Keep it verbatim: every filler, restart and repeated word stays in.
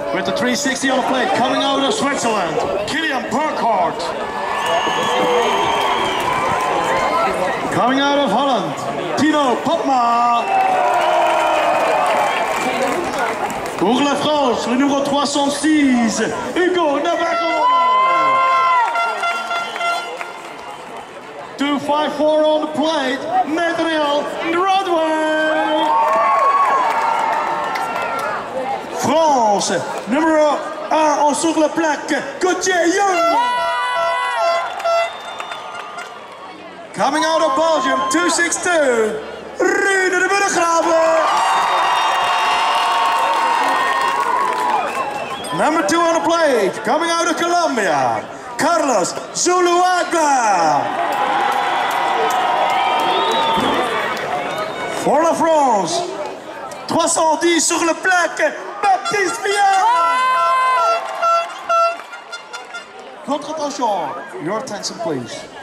With the three sixty on the plate, coming out of Switzerland, Kilian Burkhardt. Coming out of Holland, Tino Popma. Pour la France, le numéro trois cent six, Hugo Navarro. two five four on the plate, Nathaniel Broadway. France, numéro un sur la plaque, Gauthier Young. Coming out of Belgium, two six two, Rune de Burggraven. Number two on the plate, coming out of Colombia, Carlos Zuluaga. For la France, trois cent dix sur la plaque, Baptiste Viard. Contre-attention, your attention please.